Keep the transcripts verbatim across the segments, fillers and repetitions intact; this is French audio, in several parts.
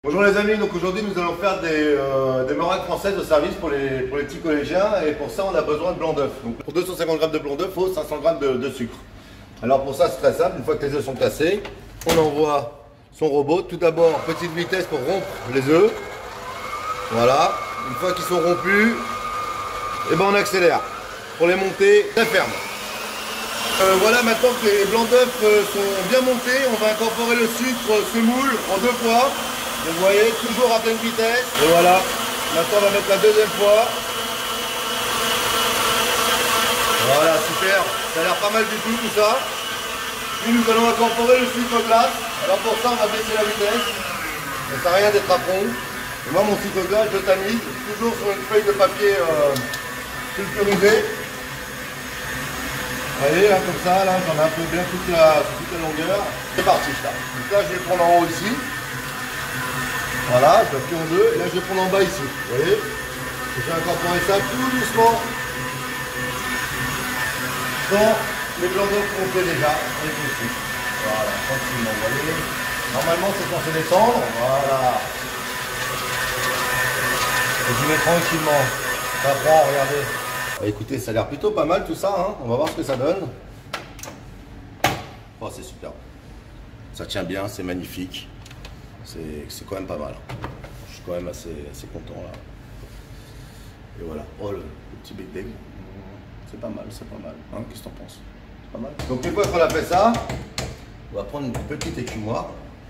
Bonjour les amis, donc aujourd'hui nous allons faire des, euh, des meringues françaises au service pour les, pour les petits collégiens et pour ça on a besoin de blanc d'œuf. Donc pour deux cent cinquante grammes de blanc d'œuf, il faut cinq cents grammes de, de sucre. Alors pour ça c'est très simple, une fois que les œufs sont cassés, on envoie son robot. Tout d'abord petite vitesse pour rompre les œufs. Voilà, une fois qu'ils sont rompus, et ben on accélère pour les monter très ferme. Euh, voilà, maintenant que les blancs d'œuf euh, sont bien montés, on va incorporer le sucre semoule en deux fois. Vous voyez, toujours à pleine vitesse. Et voilà, maintenant on va mettre la deuxième fois. Voilà, super. Ça a l'air pas mal du tout, tout ça. Puis nous allons incorporer le sucre glace. Alors pour ça, on va baisser la vitesse. Ça ne sert à rien d'être à fond. Et moi, mon sucre glace, je le tamise toujours sur une feuille de papier euh, sulfurisé. Vous voyez, là, comme ça, là, j'en ai un peu bien toute la, toute la longueur. C'est parti, là. Donc là, je vais prendre en haut ici. Voilà, je le plie en deux, et là je vais prendre en bas ici, vous voyez. Je vais incorporer ça tout doucement. Dans les blancs d'œuf complets déjà, avec le sucre. Voilà, tranquillement, vous voyez. Normalement c'est censé descendre, voilà. Et je mets tranquillement. Ça prend, regardez. Bah, écoutez, ça a l'air plutôt pas mal tout ça, hein. On va voir ce que ça donne. Oh, c'est super. Ça tient bien, c'est magnifique. C'est quand même pas mal. Je suis quand même assez, assez content là. Et voilà. Oh le, le petit bec d'aigle. C'est pas mal, c'est pas mal. Hein, qu'est-ce que t'en penses? C'est pas mal. Donc une fois qu'on a fait ça, on va prendre une petite écumoire.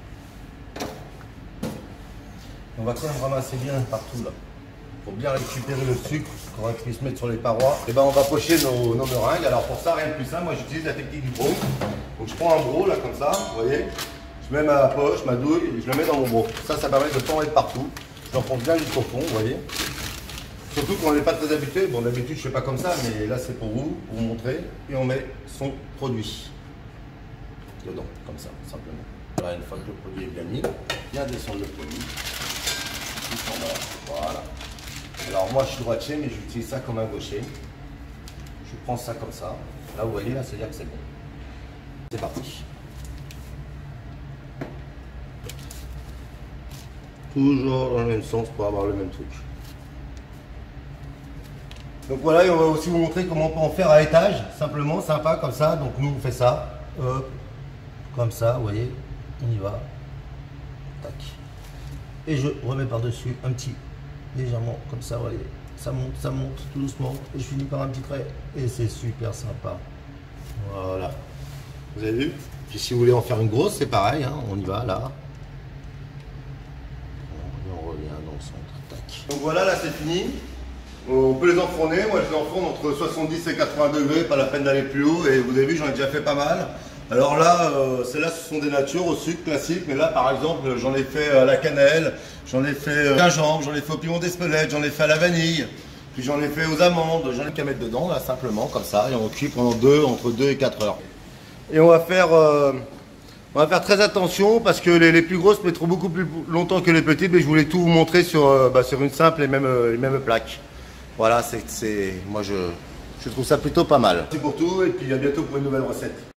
On va quand même ramasser bien partout là. Pour bien récupérer le sucre qu'on puisse mettre sur les parois. Et ben on va pocher nos, nos meringues. Alors pour ça, rien de plus simple, moi j'utilise la technique du bro. Donc je prends un bro là comme ça, vous voyez. Je mets ma poche, ma douille, et je le mets dans mon bro. Ça, ça permet de ne pas en mettre partout. Je l'enfonce bien jusqu'au fond, vous voyez. Surtout quand on n'est pas très habitué. Bon, d'habitude, je ne fais pas comme ça, mais là, c'est pour vous, pour vous montrer. Et on met son produit dedans, comme ça, simplement. Voilà, une fois que le produit est bien mis, bien descendre le produit. Tout en bas, voilà. Alors, moi, je suis droitier, mais j'utilise ça comme un gaucher. Je prends ça comme ça. Là, vous voyez, là, c'est-à-dire que c'est bon. C'est parti. Toujours dans le même sens pour avoir le même truc. Donc voilà, et on va aussi vous montrer comment on peut en faire à étage, simplement, sympa, comme ça. Donc nous, on fait ça, hop, comme ça, vous voyez, on y va. Tac. Et je remets par-dessus un petit, légèrement, comme ça, vous voyez. Ça monte, ça monte, tout doucement. Et je finis par un petit trait. Et c'est super sympa. Voilà. Vous avez vu? Puis si vous voulez en faire une grosse, c'est pareil, hein, on y va, là. Donc voilà, là c'est fini. On peut les enfourner. Moi je les enfourne entre soixante-dix et quatre-vingts degrés, pas la peine d'aller plus haut. Et vous avez vu, j'en ai déjà fait pas mal. Alors là, euh, celles-là ce sont des natures au sucre classique. Mais là par exemple, j'en ai fait à la cannelle, j'en ai fait au gingembre, j'en ai fait au piment d'Espelette, j'en ai fait à la vanille. Puis j'en ai fait aux amandes. J'en ai qu'à mettre dedans, là simplement, comme ça. Et on cuit pendant deux, entre deux et quatre heures. Et on va faire... Euh, On va faire très attention parce que les, les plus grosses mettront beaucoup plus longtemps que les petites, mais je voulais tout vous montrer sur, euh, bah, sur une simple et même, euh, les mêmes plaques. Voilà, c'est, moi je, je trouve ça plutôt pas mal. Merci pour tout et puis à bientôt pour une nouvelle recette.